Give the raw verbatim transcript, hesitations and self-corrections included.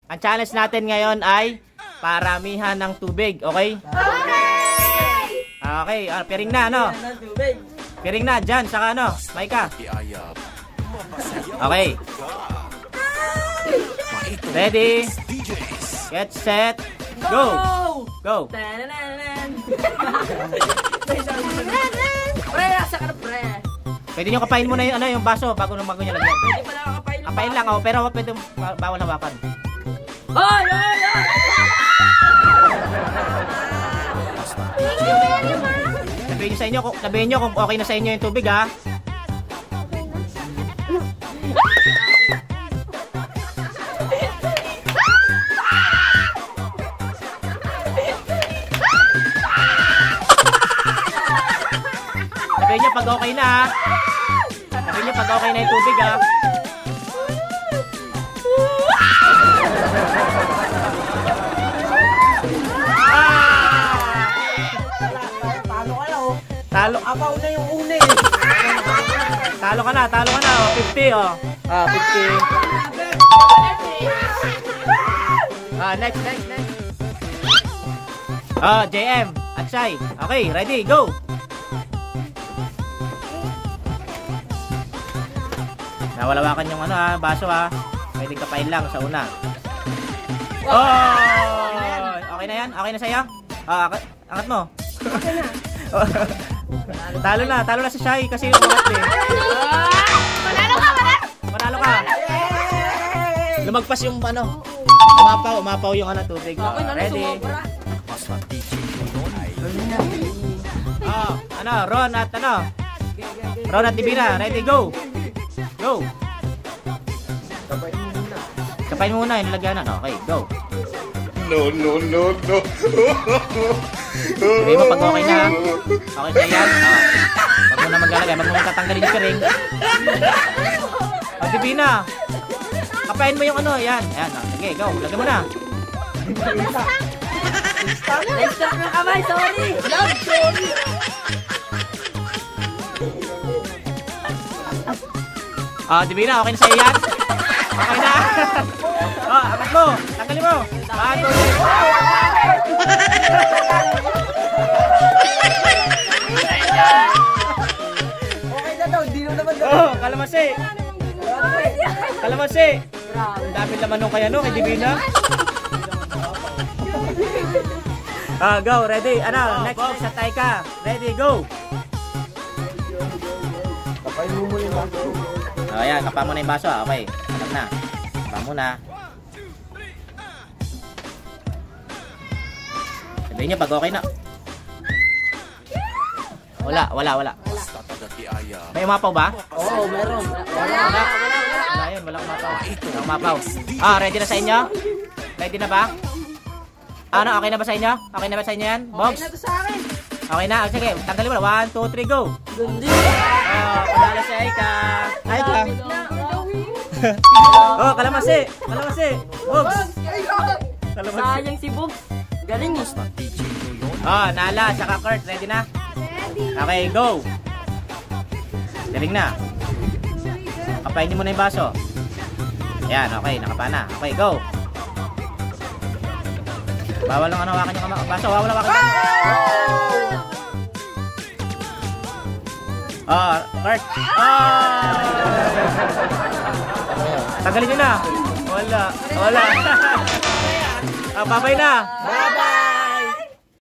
Ang challenge natin ngayon ay paramihan ng tubig, okay? Okay! Okay, ah, piring na, ano? Piring na, dyan, saka ano, Maika. Okay. Ready? Get set. Go! Go! Pre, nasa ka na pre. Pwede nyo kapain muna yung, ano, yung baso bago nung bago nyo lagyan. Pwede pala kakapain. Kapain lang, oh, pero pwede bawal hawakan. Hoy! Hoy! Hoy! Sabihin nyo sa inyo, sabihin nyo kung okay na sa inyo yung tubig, ha? Sabihin nyo pag okay na, ha? Sabihin nyo pag okay na yung tubig, ha? Talo. Apaw na yung una eh. Talo ka na, talo ka na. Oh, fifty, oh. Ah, fifty. Ah, next, next, next. Ah, J M, Akshay. Okay, ready, go. Nawalawakan yung ano, ha, baso, ha. Pwede kapain lang sa una. Oh! Okay na yan? Okay na sa'yo? Ah, angat, angat mo. Okay na. Talo na, talo na si Shai kasi umangat eh. Manalo ka, manalo! Manalo ka. Lumagpas yung ano. Umapaw, umapaw yung ano tubig. Oh, ready? Oh, ano, Ron at ano? Ron at Divina, ready, go. Go. Kapain mo muna yung lagyanan. Okay, go. No, no, no, no. Sabihin mo pag okay na. Okay na yan. Oh. Wag mo na maglalagay. Wag mo na tatanggalin yung piring. O, Divina. Kapain mo yung ano. Yan. Yan. Oh. Sige, go. Lagyan mo na. Stop na kamay, sorry. Love, sorry. Oh, Divina. Okay na sa'yo yan? Okay na. Oh, angat mo. Tanggalin mo. Bago. Okay na daw, di naman daw. Oh, kalamansi. Kalamansi. Ang dami laman nung kaya no, kay Divina. Ah, go, ready. Ano, next next sa Taika. Ready, go. Kapain mo muna yung baso. Oh, ayan, kapa mo na yung baso. Okay, alam na. Kapa mo na. Sabihin niyo pag okay na. Wala, wala, wala. May umapaw ba? Oo, meron. Wala. Wala yun, wala umapaw. Wala umapaw. Ah, ready na sa inyo? Ready na ba? Ano, okay na ba sa inyo? Okay na ba sa inyo yan? Box? Okay na to sa akin. Okay na. Sige, tanggalin mo na. One, two, three, go. Gundi. Oh, panalo si Aika. Aika. Oh, kalamansi. Kalamansi. Box. Kalamansi. Sayang si Bob. Galing eh. Oh, Nala, saka Kurt. Ready na? Okay, go. Galing na. Kapain niyo muna yung baso. Ayan, okay. Nakapa na. Okay, go. Bawal lang ano, hawakan yung baso. Bawal hawakan yung oh, Kurt. Oh! Tanggalin nyo na. Wala. Wala. Ah, babay na. Bye-bye.